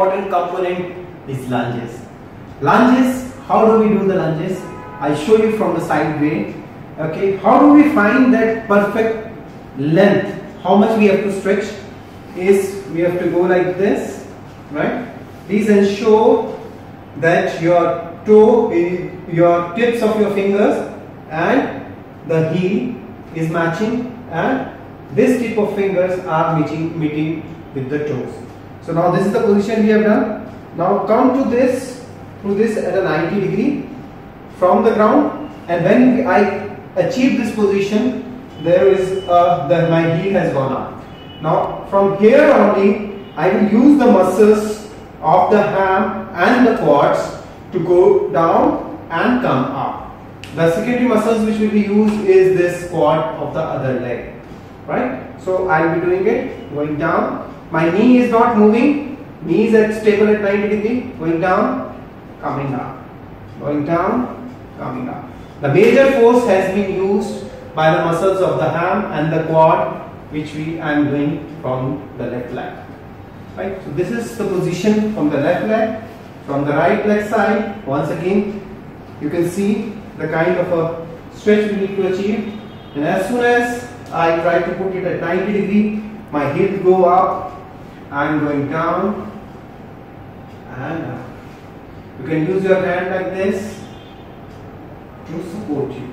important component is lunges. Lunges, how do we do the lunges? I'll show you from the side way. Okay, how do we find that perfect length? How much we have to stretch is we have to go like this, right? Please ensure that your toe, your tips of your fingers and the heel is matching, and this tip of fingers are meeting with the toes. So now this is the position we have done. Now come to this at a 90 degree from the ground, and when I achieve this position, there is my heel has gone up. Now from here only I will use the muscles of the ham and the quads to go down and come up. The secondary muscles which will be used is this quad of the other leg, right? So I will be doing it, going down. My knee is not moving, knee is at stable at 90 degree, going down, coming up, going down, coming up. The major force has been used by the muscles of the ham and the quad, which I am doing from the left leg. Right? So this is the position from the left leg. From the right leg side, once again, you can see the kind of a stretch we need to achieve. And as soon as I try to put it at 90 degree, my heel go up, I am going down and up. You can use your hand like this to support you.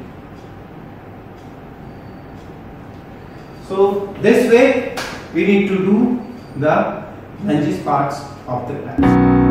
So this way we need to do the lunges parts of the PLABS.